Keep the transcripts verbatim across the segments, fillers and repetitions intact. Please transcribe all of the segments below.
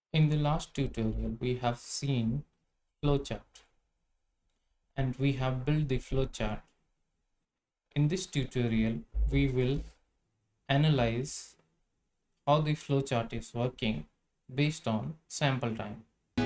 In the last tutorial, we have seen flowchart and we have built the flowchart. In this tutorial, we will analyze how the flowchart is working based on sample time.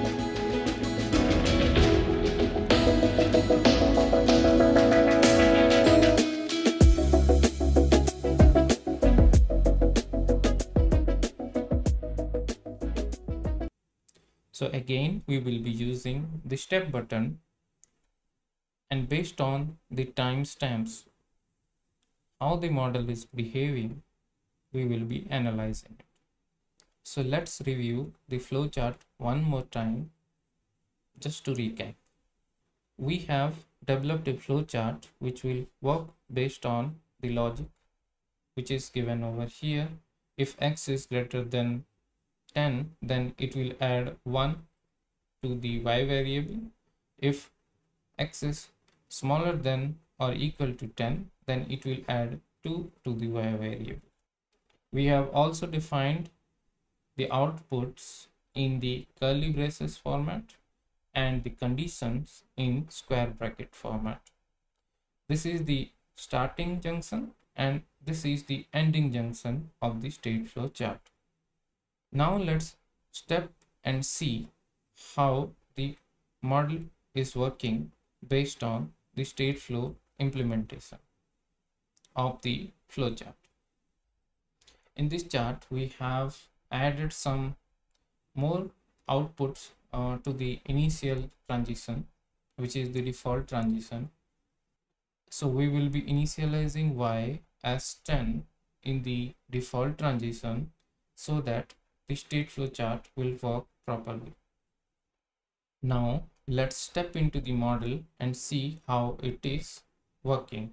So again, we will be using the step button, and based on the timestamps, how the model is behaving, we will be analyzing it. So let's review the flowchart one more time, just to recap. We have developed a flowchart which will work based on the logic which is given over here. If x is greater than ten, then it will add one to the y variable. If x is smaller than or equal to ten, then it will add two to the y variable. We have also defined the outputs in the curly braces format and the conditions in square bracket format. This is the starting junction and this is the ending junction of the state flow chart. Now let's step and see how the model is working based on the state flow implementation of the flowchart. In this chart, we have added some more outputs uh, to the initial transition, which is the default transition. So we will be initializing y as ten in the default transition so that the state flow chart will work properly. Now let's step into the model and see how it is working.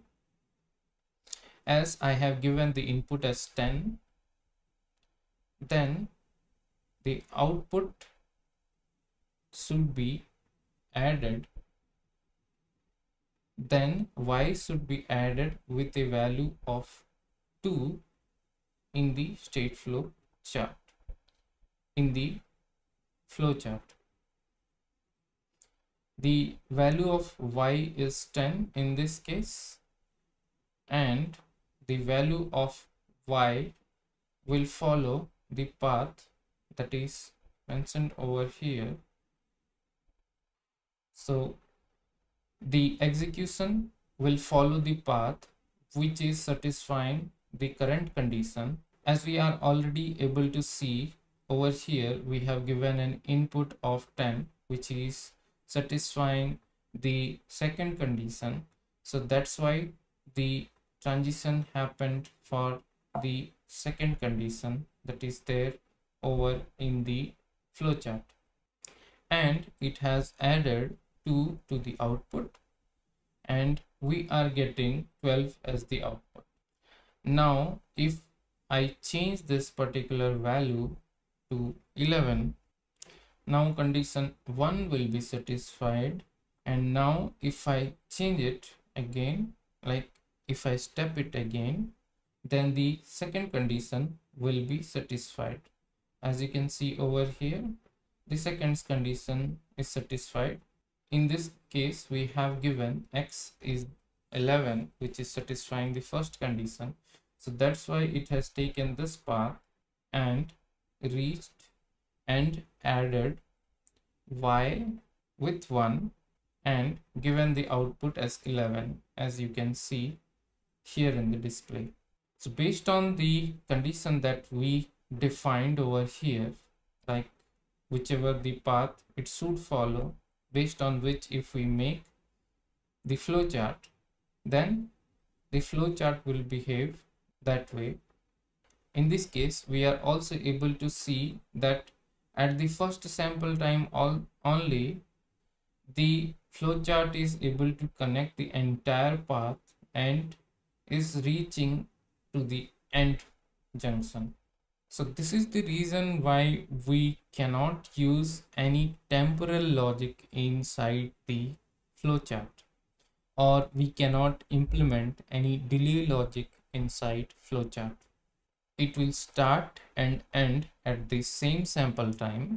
As I have given the input as ten, then the output should be added, then y should be added with a value of two in the state flow chart, in the flow chart. The value of y is ten in this case, and the value of y will follow the path that is mentioned over here. So the execution will follow the path which is satisfying the current condition. As we are already able to see over here, we have given an input of ten, which is satisfying the second condition. So that's why the transition happened for the second condition that is there over in the flowchart, and it has added two to the output, and we are getting twelve as the output. Now if I change this particular value to eleven, now condition one will be satisfied, and now if I change it again, like if I step it again, then the second condition will be satisfied. As you can see over here, the second condition is satisfied. In this case, we have given x is eleven, which is satisfying the first condition. So that's why it has taken this path and reached and added y with one and given the output as eleven, as you can see here in the display. So based on the condition that we defined over here, like whichever the path it should follow, based on which if we make the flowchart, then the flowchart will behave that way. In this case, we are also able to see that at the first sample time all only the flowchart is able to connect the entire path and is reaching to the end junction. So this is the reason why we cannot use any temporal logic inside the flowchart, or we cannot implement any delay logic inside flowchart. It will start and end at the same sample time,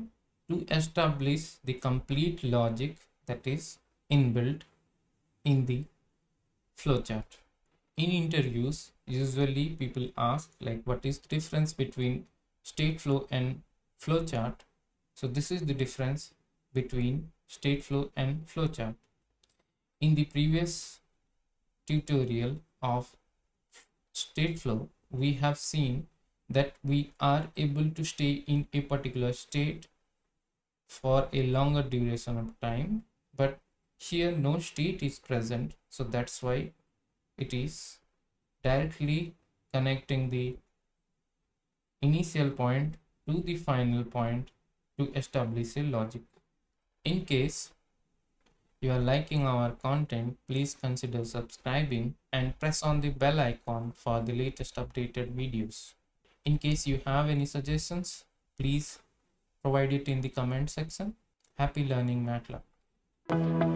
to establish the complete logic that is inbuilt in the flowchart. In interviews, usually people ask like what is the difference between stateflow and flowchart. So this is the difference between stateflow and flowchart. In the previous tutorial of stateflow, we have seen that we are able to stay in a particular state for a longer duration of time, but here no state is present, so that's why it is directly connecting the initial point to the final point to establish a logic. In case you are liking our content, please consider subscribing and press on the bell icon for the latest updated videos. In case you have any suggestions, please provide it in the comment section. Happy learning MATLAB.